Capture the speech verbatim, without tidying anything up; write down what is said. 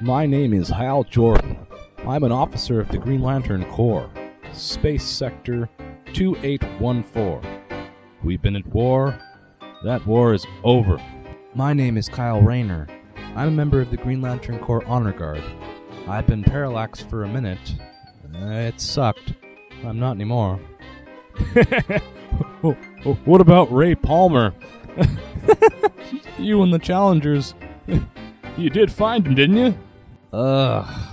My name is Hal Jordan. I'm an officer of the Green Lantern Corps, Space Sector two eight one four. We've been at war. That war is over. My name is Kyle Rayner. I'm a member of the Green Lantern Corps Honor Guard. I've been parallaxed for a minute. Uh, it sucked. I'm not anymore. What about Ray Palmer? You and the Challengers. You did find him, didn't you? Ugh.